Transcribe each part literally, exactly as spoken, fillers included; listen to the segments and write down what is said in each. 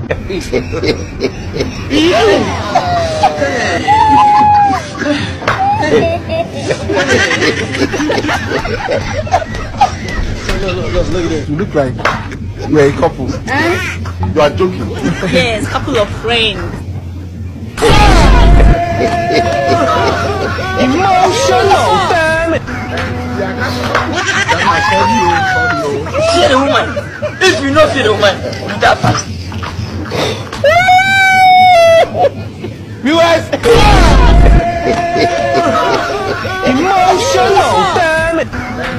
Look, look, look, look at this. You look like you're a couple. Huh? You are joking. Yes, couple of friends. Emotional, damn it! See the woman. If you not see the woman, you that fast. U S Emotional, damn it!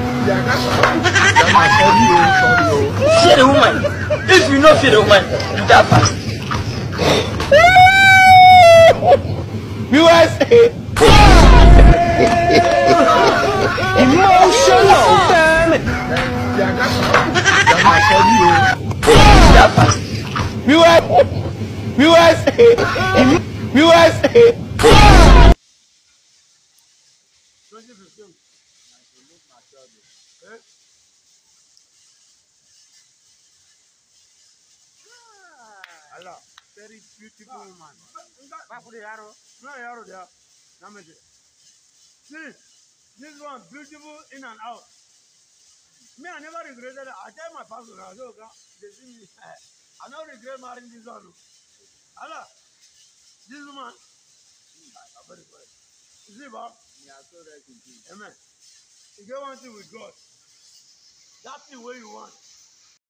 See the woman. If you not see the woman, you that fast. U S Emotional, damn it! That fast. U S U S U S Allah, very beautiful woman. Back for the arrow. No arrow there. See, this one beautiful in and out. Me, I never regretted it. I tell my pastor, I say, they see me. I don't regret marrying this one. Allah, this woman. I'm very sorry. You see, Bob? Yeah, so right. Amen. You get one thing with God. That's the way you want.